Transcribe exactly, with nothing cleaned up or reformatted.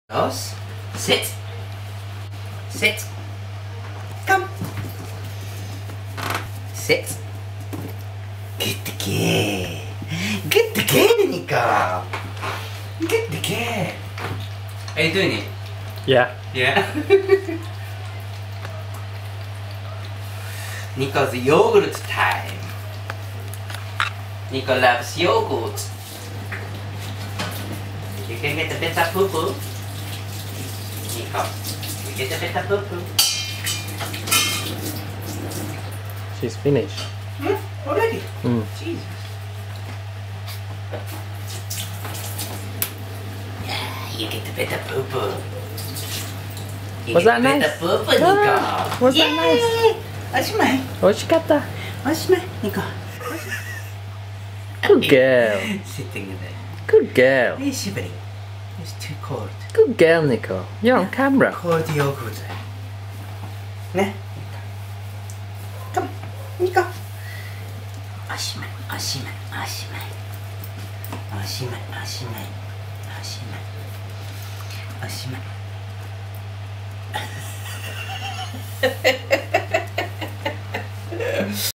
Ross, sit. Sit. Come. Sit. Good girl. Good girl, Nico. Good girl. Are you doing it? Yeah. Yeah. Nico's yogurt time. Nico loves yogurt. You can get a bit of poo-poo. Nico, you get a bit of poo-poo. She's finished. Hmm? Already? Mm. Jesus. Yeah, you get a bit of poo-poo. You Was get that a bit nice? of poo-poo, Nico. Ah, was that nice? Oshimai. Oshikatta. Oshimai, Nico. Good girl. Sitting there. Good girl. Hey, Shibari. It's too cold. Good girl, Nico. You're on camera. Cold yogurt. Ne? Come, Nico. Oshimai, oshimai, oshimai. Oshimai, oshimai, oshimai. Oshimai.